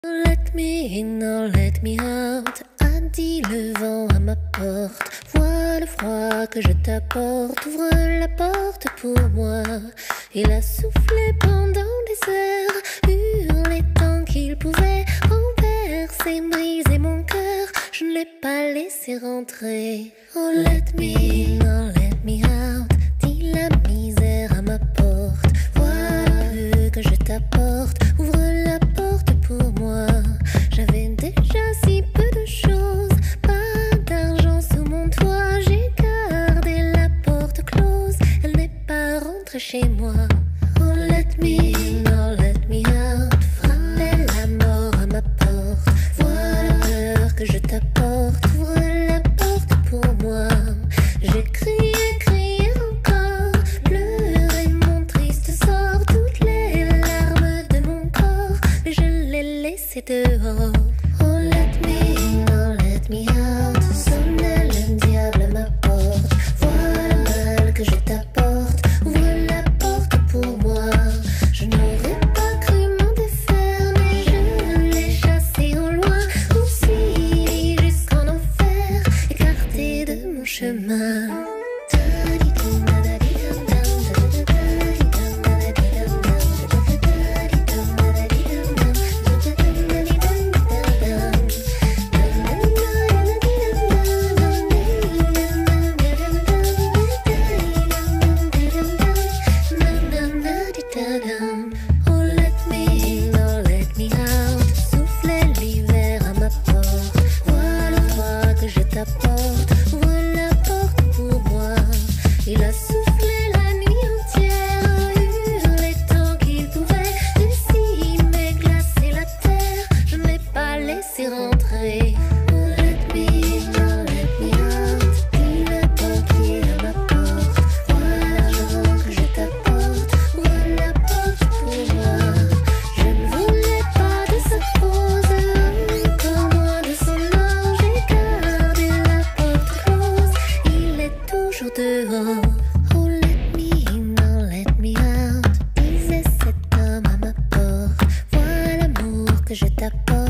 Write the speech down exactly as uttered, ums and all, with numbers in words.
Let me in or let me out, a dit le vent à ma porte. Vois le froid que je t'apporte, ouvre la porte pour moi. Il a soufflé pendant des heures, hurlé tant qu'il pouvait, renverser, briser mon cœur. Je ne l'ai pas laissé rentrer. Oh let me in or let me out, dit la misère à ma porte. Vois que je t'apporte, ouvre la porte pour moi. J'avais déjà si peu de choses, pas d'argent sous mon toit. J'ai gardé la porte close, elle n'est pas rentrée chez moi. Oh let me in or let me out, frappait la mort à ma porte. Vois le cœur que je t'apporte, ouvre la porte pour moi. J'ai crié, crié encore, pleuré mon triste sort, toutes les larmes de mon corps, mais je l'ai laissé dehors. Oh let me in or let me out, sonnait le diable à ma porte. Vois le mal que je t'apporte, ouvre la porte pour moi. Je n'aurais pas cru m'en défaire, mais je l'ai chassé au loin, aussi jusqu'en enfer, écarté de mon chemin. Oh let me in or let me out, soufflait l'hiver à ma porte. Vois le froid que je t'apporte, ouvre la porte pour moi. Il a soufflé la nuit entière, hurlé tant qu'il pouvait, décimé, glacé la terre. Je ne l'ai pas laissé rentrer. Oh let me in or let me out, dit le banquier à ma porte. Vois l'argent que je t'apporte, ouvre la porte pour moi. Je ne voulais pas de sa pose, encore moins de son or. J'ai gardé la porte close, il est toujours dehors. Oh let me in or let me out, disait cet homme à ma porte. Vois l'amour que je t'apporte,